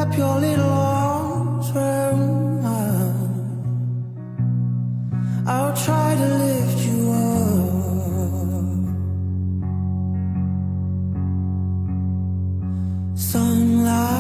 up your little arms around mine. I'll try to lift you up. Sunlight